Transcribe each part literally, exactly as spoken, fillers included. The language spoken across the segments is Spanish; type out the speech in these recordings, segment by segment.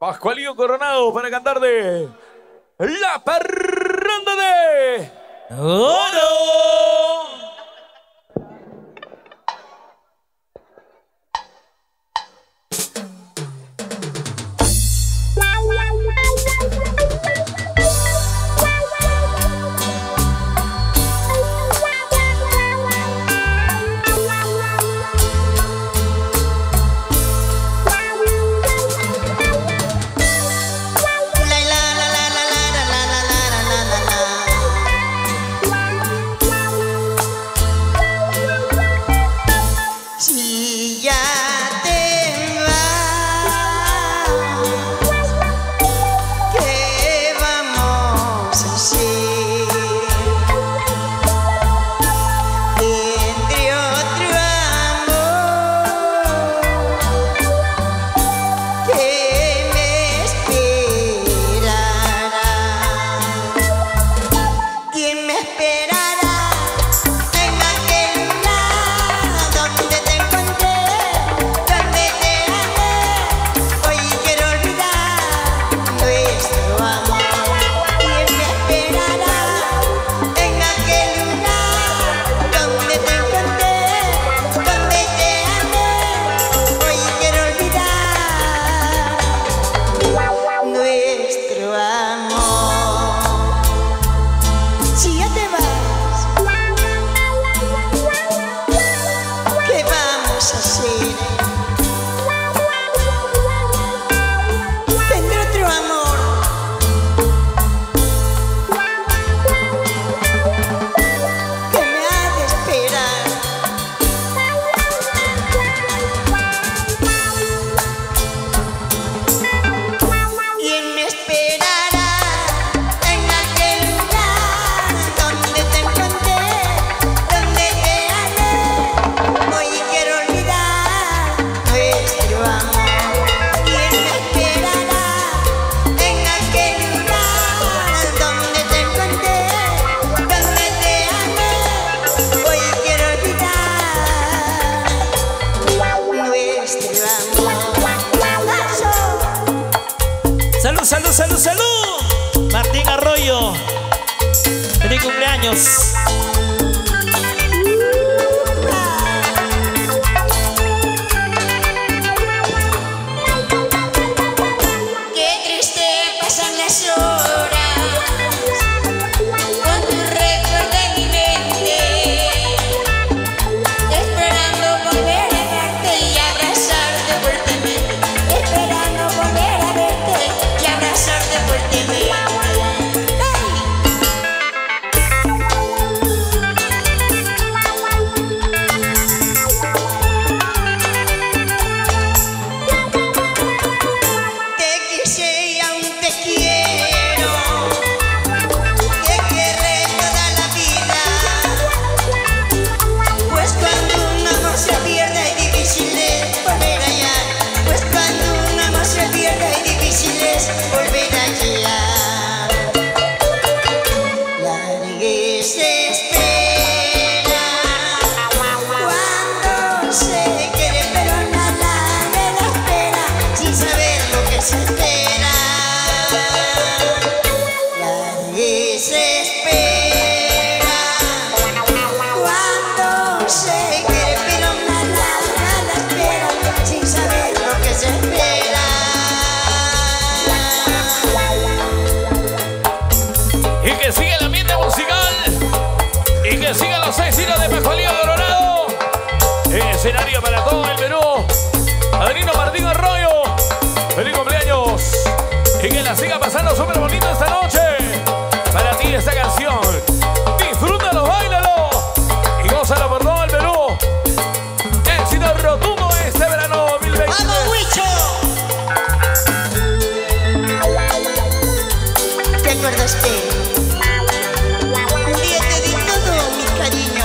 Pascualillo Coronado para cantar de La Parranda de Oro. Salud, salud, salud. Martín Arroyo. Feliz cumpleaños. Qué triste pasan las horas con tu recuerdo en mi mente, esperando volver a verte y abrazarte fuertemente, esperando volver a verte y abrazarte fuertemente. Escenario para todo el Perú. Padrino Martín Arroyo. Feliz cumpleaños. Y que la siga pasando súper bonito esta noche. Para ti esta canción. Disfrútalo, báilalo. Y gózalo por todo el Perú. Éxito rotundo este verano dos mil veinte. ¡Vamos, Huicho! ¿Te acuerdas que un día te di todo mi cariño?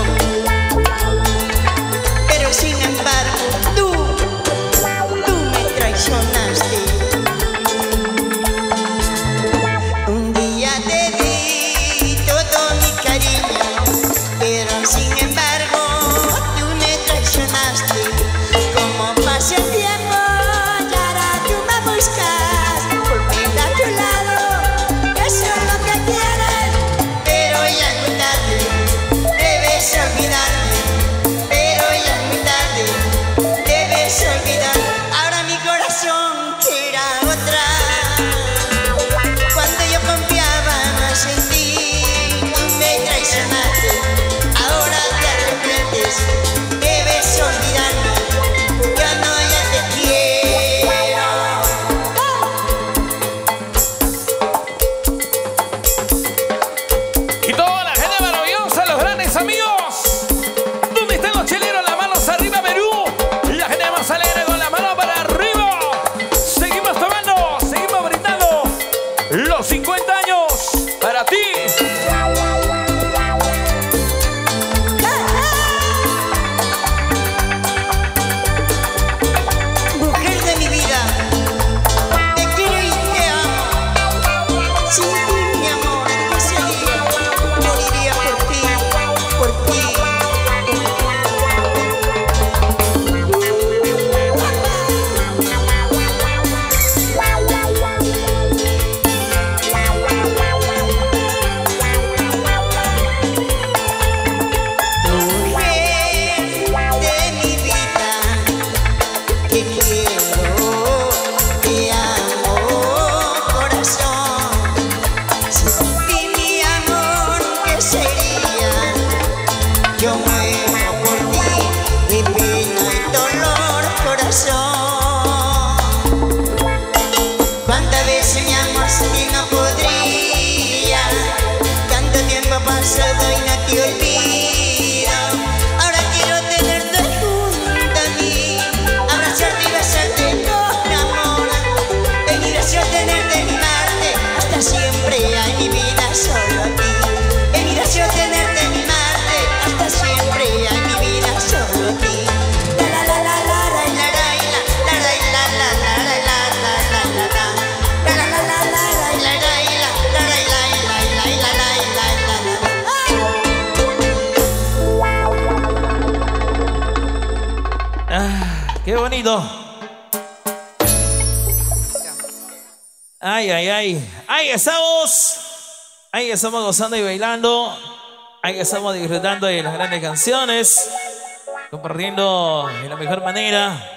Sin embargo, tú, tú me traicionaste. Un día te di todo mi cariño, pero sin embargo, tú me traicionaste. Como pasa el tiempo, y ahora tú me buscas. Cuántas veces mi amor sin ti no podría, tanto tiempo pasado y no te olvido. Ahora quiero tenerte junto a mí, abrazarte y besarte con amor, venir a tenerte, mimarte hasta siempre, ay mi vida solo a ti. Venir a tenerte, mimarte hasta siempre, ay mi vida solo a ti. La la la la la la la la la la la la la la la la la. ¡Qué bonito! ¡Ay, ay, ay! ¡Ahí estamos! Ahí estamos gozando y bailando. Ahí estamos disfrutando de las grandes canciones. Compartiendo de la mejor manera.